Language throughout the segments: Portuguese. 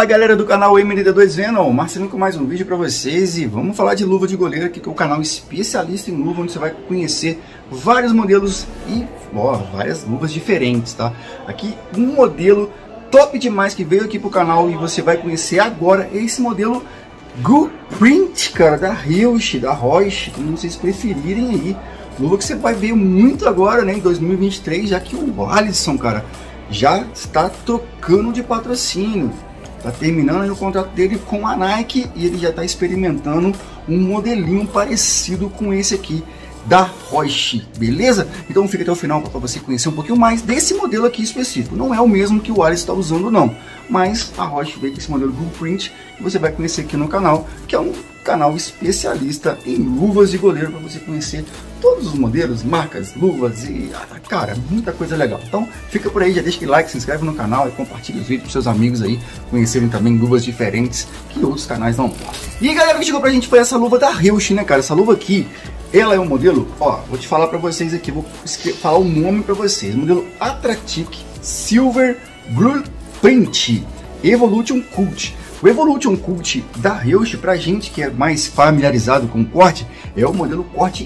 Fala galera do canal MND2 Venom, Marcelinho com mais um vídeo pra vocês e vamos falar de luva de goleiro aqui, que é o canal especialista em luva, onde você vai conhecer vários modelos e várias luvas diferentes, tá? Aqui um modelo top demais que veio aqui pro canal e você vai conhecer agora, é esse modelo Gullprint, cara, da Reusch, como vocês preferirem aí. Luva que você vai ver muito agora, né, em 2023, já que o Alisson, cara, já está trocando de patrocínio. Tá terminando aí o contrato dele com a Nike e ele já está experimentando um modelinho parecido com esse aqui da Reusch, beleza? Então fica até o final para você conhecer um pouquinho mais desse modelo aqui específico. Não é o mesmo que o Alisson está usando não, mas a Reusch veio com esse modelo Gullprint que você vai conhecer aqui no canal, que é um canal especialista em luvas de goleiro, para você conhecer todos os modelos, marcas, luvas e, cara, muita coisa legal. Então fica por aí, já deixa aquele like, se inscreve no canal e compartilha os vídeos para seus amigos aí conhecerem também luvas diferentes que outros canais não mostram. E galera, o que chegou pra gente foi essa luva da Reusch, né, cara? Essa luva aqui, ela é um modelo, vou te falar para vocês aqui, vou falar o nome para vocês, modelo Atratic Silver Gullprint Evolution Cult. O Evolution Cult da Reusch, pra gente que é mais familiarizado com o corte, é o modelo corte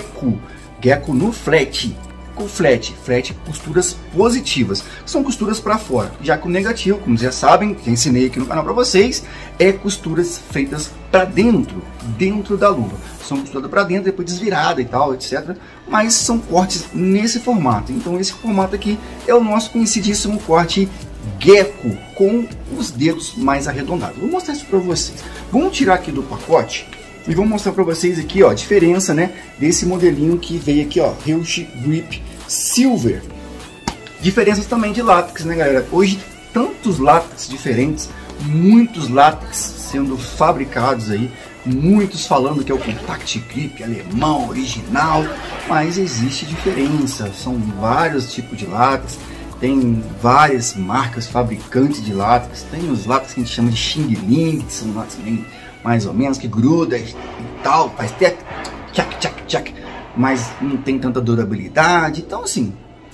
Gecko no flat, com flat, costuras positivas, são costuras para fora, já que o negativo, como já sabem, que ensinei aqui no canal para vocês, é costuras feitas para dentro da luva, são costuradas para dentro, depois desvirada e tal, etc, mas são cortes nesse formato. Então esse formato aqui é o nosso conhecidíssimo corte Gecko, com os dedos mais arredondados. Vou mostrar isso para vocês. Vamos tirar aqui do pacote e vou mostrar para vocês aqui, ó, a diferença, né, desse modelinho que veio aqui, ó, Reusch Grip Silver. Diferenças também de látex, né, galera? Hoje tantos látex diferentes, muitos látex sendo fabricados aí, muitos falando que é o Contact Grip alemão original, mas existe diferença. São vários tipos de látex. Tem várias marcas fabricantes de látex. Tem os látex que a gente chama de Xing Ling, que são látex bem mais ou menos, que gruda e tal, faz até tchac, mas não tem tanta durabilidade. Então assim,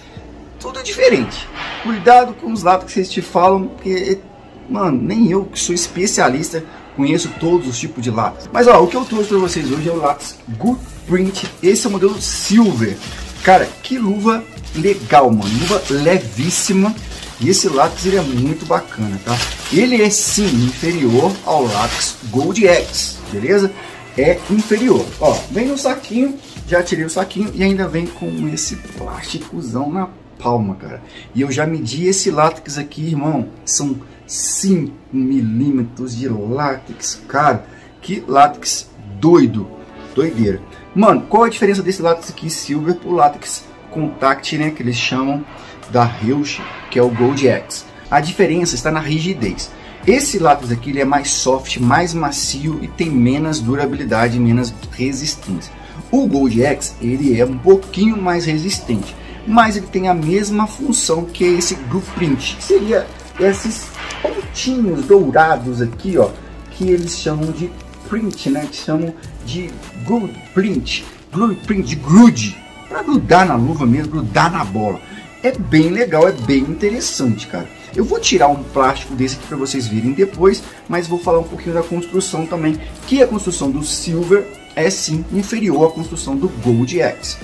tudo diferente. Cuidado com os látex que eles te falam, porque, mano, nem eu que sou especialista conheço todos os tipos de látex. Mas ó, o que eu trouxe para vocês hoje é o látex Gullprint. Esse é o modelo Silver. Cara, que luva legal, mano, luva levíssima, e esse látex ele é muito bacana, tá? Ele é sim inferior ao látex Gold X, beleza? É inferior. Ó, vem no saquinho, já tirei o saquinho e ainda vem com esse plásticozão na palma, cara. E eu já medi esse látex aqui, irmão, são 5 milímetros de látex, cara. Que látex doido, doideira. Mano, qual a diferença desse látex aqui Silver pro látex Contact, né, que eles chamam da Reusch, que é o Gold X? A diferença está na rigidez. Esse látex aqui ele é mais soft, mais macio e tem menos durabilidade, menos resistência. O Gold X ele é um pouquinho mais resistente, mas ele tem a mesma função que esse Gullprint, que seria esses pontinhos dourados aqui, ó, que eles chamam de print, né, que chamam de Gullprint, de grude, para grudar na luva mesmo, grudar na bola. É bem legal, é bem interessante, cara. Eu vou tirar um plástico desse aqui para vocês verem depois, mas vou falar um pouquinho da construção também, que a construção do Silver é sim inferior à construção do Gold X.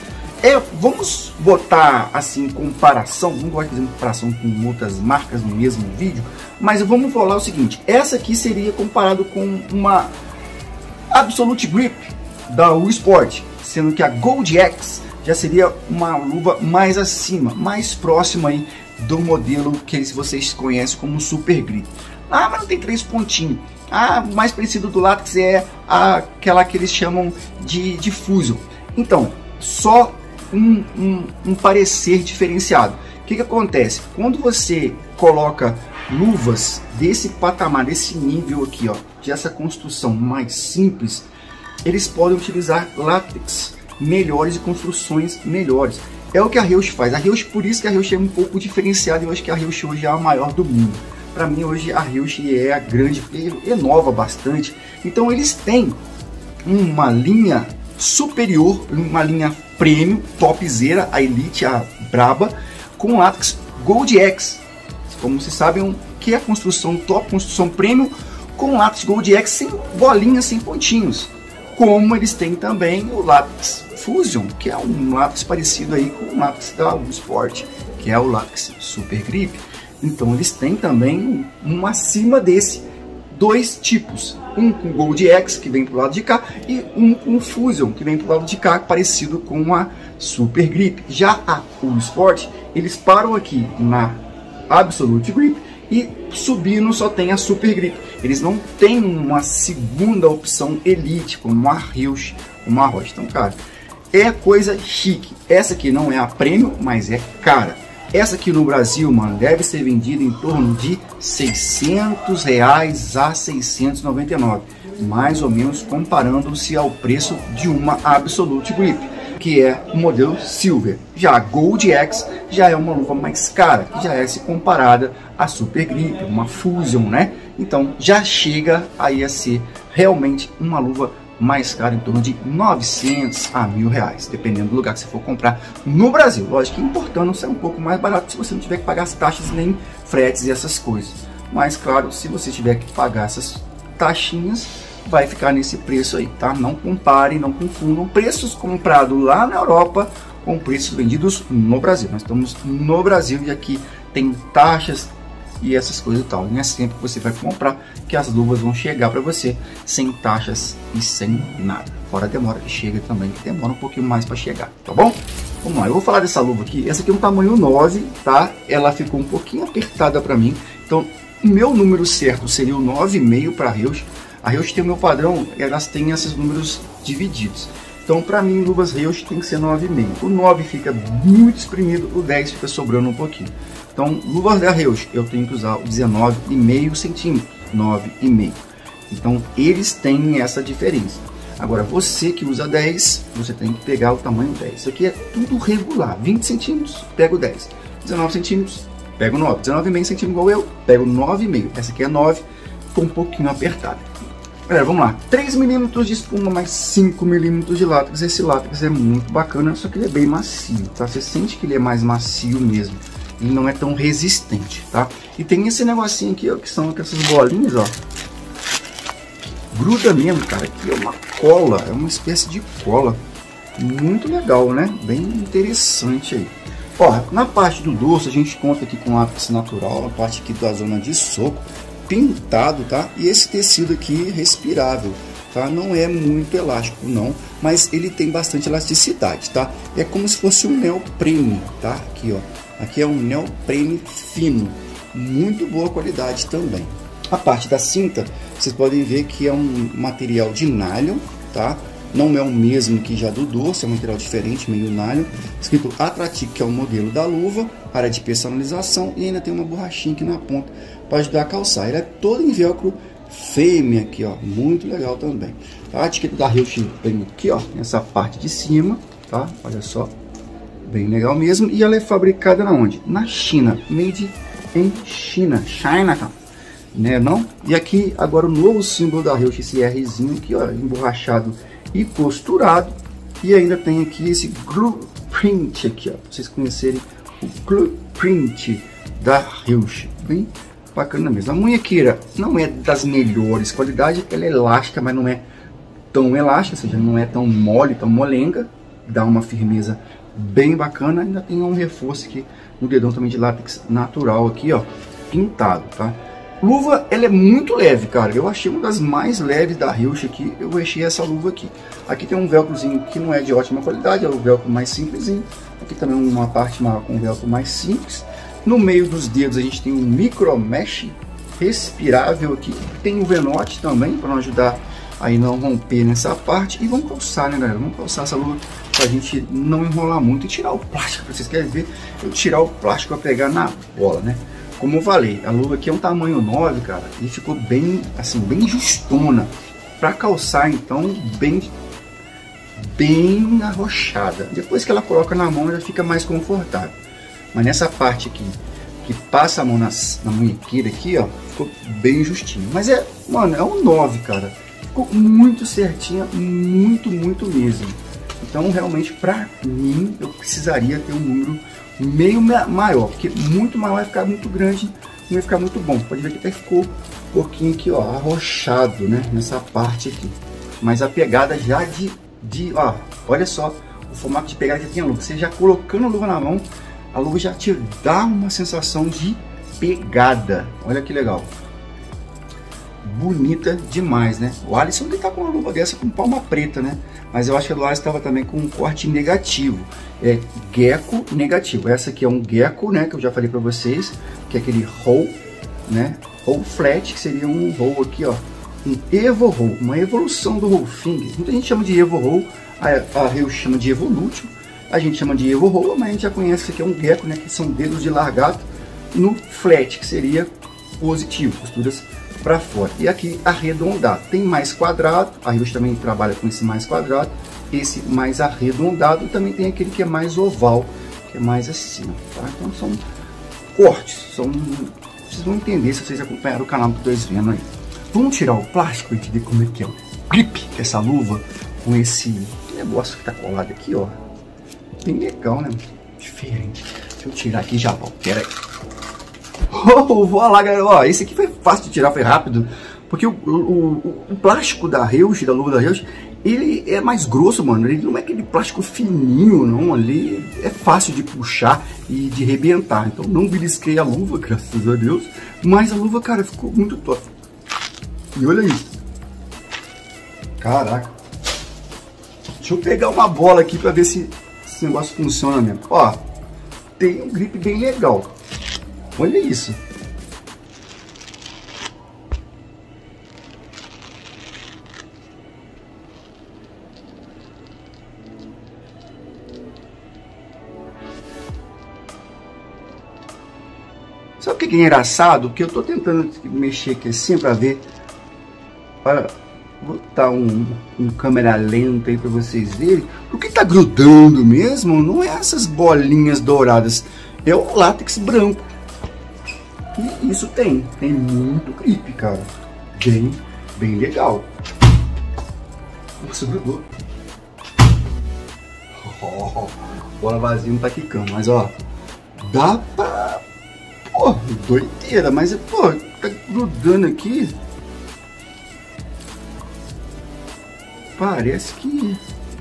Vamos botar assim comparação, não gosto de fazer comparação com outras marcas no mesmo vídeo, mas vamos falar o seguinte, essa aqui seria comparado com uma Absolute Grip da U Sport, sendo que a Gold X já seria uma luva mais acima, mais próxima aí do modelo que vocês conhecem como Super Grip. Ah, mas não tem 3 pontinhos. Ah, o mais parecido do látex é aquela que eles chamam de Fusion. Então, só um parecer diferenciado. O que acontece? Quando você coloca luvas desse patamar, desse nível aqui, ó, dessa construção mais simples, eles podem utilizar látex melhores e construções melhores. É o que a Reusch faz. A Reusch, por isso que a Reusch é um pouco diferenciada. Eu acho que a Reusch hoje é a maior do mundo. Para mim hoje a Reusch é a grande, inova bastante. Então eles têm uma linha superior, uma linha premium, topzera, a Elite, a braba, com látex Gold X. Como vocês sabem, que é a construção top, construção premium, com látex Gold X sem bolinhas, sem pontinhos. Como eles têm também o látex Fusion, que é um látex parecido aí com o látex da Sport, que é o látex Super Grip. Então eles têm também um acima desse, dois tipos, um com Gold X que vem pro lado de cá e um com Fusion que vem pro lado de cá, parecido com a Super Grip. Já a Full Sport, eles param aqui na Absolute Grip e subindo só tem a Super Grip. Eles não têm uma segunda opção Elite como a Reusch, como a Roche. Então, cara, é coisa chique. Essa aqui não é a Premium, mas é cara. Essa aqui no Brasil, mano, deve ser vendida em torno de R$600 a 699, mais ou menos, comparando-se ao preço de uma Absolute Grip, que é o modelo Silver. Já a Gold X já é uma luva mais cara, que já é se comparada à Super Grip, uma Fusion, né? Então já chega aí a ser realmente uma luva mais cara, em torno de 900 a R$1.000, dependendo do lugar que você for comprar no Brasil. Lógico que importando ser um pouco mais barato se você não tiver que pagar as taxas nem fretes e essas coisas. Mas claro, se você tiver que pagar essas taxinhas, vai ficar nesse preço aí, tá? Não comparem, não confundam preços comprados lá na Europa com preços vendidos no Brasil. Nós estamos no Brasil e aqui tem taxas e essas coisas e tal. Não é sempre que você vai comprar que as luvas vão chegar para você sem taxas e sem nada. Fora a demora que chega também, que demora um pouquinho mais para chegar, tá bom? Vamos lá, eu vou falar dessa luva aqui. Essa aqui é um tamanho 9, tá? Ela ficou um pouquinho apertada para mim. Então, o meu número certo seria o 9,5 para a Reusch. A Reusch tem o meu padrão, elas têm esses números divididos. Então, para mim, luvas Reusch tem que ser 9,5. O 9 fica muito espremido, o 10 fica sobrando um pouquinho. Então, luvas da Reusch, eu tenho que usar o 19,5 centímetros, 9,5. Então, eles têm essa diferença. Agora, você que usa 10, você tem que pegar o tamanho 10. Isso aqui é tudo regular. 20 centímetros, pega o 10. 19 centímetros, pega o 9. 19,5 centímetros igual eu, pego o 9,5. Essa aqui é 9, ficou um pouquinho apertada. Galera, vamos lá. 3 milímetros de espuma mais 5 milímetros de látex. Esse látex é muito bacana, só que ele é bem macio, tá? Você sente que ele é mais macio mesmo. Ele não é tão resistente, tá? E tem esse negocinho aqui, ó, que são essas bolinhas, ó. Gruda mesmo, cara. Aqui é uma cola, é uma espécie de cola. Muito legal, né? Bem interessante aí. Ó, na parte do dorso a gente conta aqui com látex natural, a parte aqui da zona de soco, pintado, tá? E esse tecido aqui respirável, tá? Não é muito elástico, não, mas ele tem bastante elasticidade, tá? É como se fosse um neoprene, tá? Aqui, ó. Aqui é um neoprene fino, muito boa qualidade também. A parte da cinta, vocês podem ver que é um material de nylon, tá? Não é o mesmo que já do dorso, é um material diferente, meio nylon. Escrito Atratic, que é o modelo da luva, área de personalização, e ainda tem uma borrachinha aqui na ponta para ajudar a calçar. Ele é todo em velcro fêmea aqui, ó, muito legal também. A etiqueta da Reusch vem aqui, ó, nessa parte de cima, tá? Olha só. Bem legal mesmo. E ela é fabricada na onde? Na China. Made in China. Chinatown. Né, não? E aqui agora o novo símbolo da Reusch, esse Rzinho aqui, ó, emborrachado e costurado. E ainda tem aqui esse glue print aqui, ó, pra vocês conhecerem o glue print da Reusch. Bem bacana mesmo. A munhequeira não é das melhores qualidades. Ela é elástica, mas não é tão elástica, ou seja, não é tão mole, tão molenga. Dá uma firmeza bem bacana. Ainda tem um reforço aqui no dedão também de látex natural aqui, ó, pintado, tá? Luva, ela é muito leve, cara. Eu achei uma das mais leves da Reusch aqui. Eu achei essa luva aqui. Aqui tem um velcrozinho que não é de ótima qualidade, é o velcro mais simplesinho. Aqui também uma parte maior com um velcro mais simples. No meio dos dedos a gente tem um micro mesh respirável aqui. Tem um venote também para ajudar aí não romper nessa parte. E vamos calçar, né, galera? Vamos calçar essa luva pra gente não enrolar muito e tirar o plástico. Vocês querem ver eu tirar o plástico para pegar na bola, né? Como eu falei, a luva aqui é um tamanho 9, cara, e ficou bem, assim, bem justona. Para calçar, então, bem arrochada. Depois que ela coloca na mão, ela fica mais confortável. Mas nessa parte aqui, que passa a mão na munhequeira aqui, ó, ficou bem justinho. Mas é, mano, é um 9, cara. Ficou muito certinha, muito mesmo. Então, realmente, pra mim, eu precisaria ter um número meio maior, porque muito maior vai ficar muito grande não ia ficar muito bom. Pode ver que até ficou um pouquinho aqui, ó, arrochado, né, nessa parte aqui. Mas a pegada já ó, olha só o formato de pegada que tem a luva. Você já colocando a luva na mão, a luva já te dá uma sensação de pegada. Olha que legal. Bonita demais, né? O Alisson ele tá com uma luva dessa com palma preta, né? Mas eu acho que a do Alisson estava também com um corte negativo. É gecko negativo. Essa aqui é um gecko, né? Que eu já falei para vocês, que é aquele roll, né? Roll flat, que seria um roll aqui, ó. Um Evo Roll, uma evolução do Roll Finger. Muita gente chama de Evo Roll, a Reushi chama de Evolute, a gente chama de Evo Roll, mas a gente já conhece que aqui é um gecko, né? Que são dedos de largato no flat, que seria positivo, costuras para fora. E aqui arredondado, tem mais quadrado, a Reushi também trabalha com esse mais quadrado, esse mais arredondado, também tem aquele que é mais oval, que é mais assim, tá? Então são cortes, vocês vão entender se vocês acompanharam o canal que eu estou vendo aí. Vamos tirar o plástico e te ver como é que é o grip, que é essa luva com esse negócio que tá colado aqui, ó. Bem legal, né? Diferente. Deixa eu tirar aqui já, volto. Pera aí. Oh, vou lá, galera. Ó, esse aqui foi fácil de tirar, foi rápido. Porque o plástico da Reushi, da luva da Reushi, ele é mais grosso, mano. Ele não é aquele plástico fininho, não. Ali é fácil de puxar e de arrebentar. Então não belisquei a luva, graças a Deus. Mas a luva, cara, ficou muito top. E olha isso. Caraca. Deixa eu pegar uma bola aqui pra ver se esse negócio funciona mesmo. Ó, tem um grip bem legal. Olha isso. Sabe o que é engraçado? Que eu tô tentando mexer aqui assim pra ver. Para botar um câmera lenta aí pra vocês verem. O que tá grudando mesmo não é essas bolinhas douradas. É o látex branco. E isso tem muito grip, cara. Bem legal. Nossa, grudou. Oh, bola vazia não tá quicando, mas ó, dá pra... Pô, doideira, mas pô, tá grudando aqui. Parece que...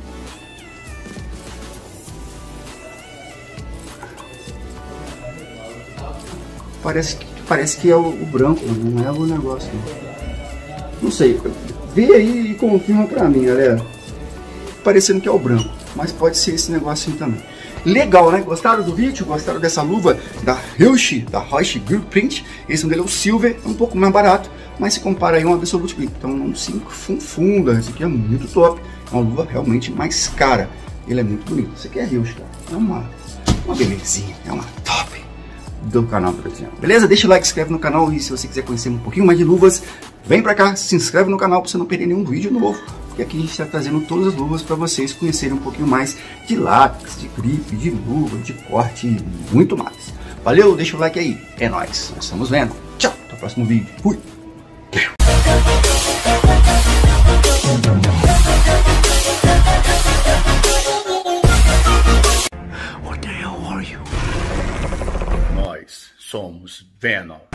Parece que é o branco, não é o negócio. Não sei, vê aí e confirma pra mim, galera. Parecendo que é o branco, mas pode ser esse negocinho também. Legal, né? Gostaram do vídeo? Gostaram dessa luva da Reushi, da Reushi Grip Print? Esse modelo é o Silver, é um pouco mais barato, mas se compara aí a um Absolute Grip. Então não se confunda, esse aqui é muito top. É uma luva realmente mais cara. Ele é muito bonito. Esse aqui é Reushi, cara. É uma belezinha, é uma top do canal, beleza? Deixa o like, se inscreve no canal e se você quiser conhecer um pouquinho mais de luvas, vem pra cá, se inscreve no canal pra você não perder nenhum vídeo novo, porque aqui a gente está trazendo todas as luvas para vocês conhecerem um pouquinho mais de látex, de grip, de luva, de corte e muito mais. Valeu, deixa o like aí, é nóis, nós estamos vendo, tchau, até o próximo vídeo, fui! What the hell are you? Nós somos Venom.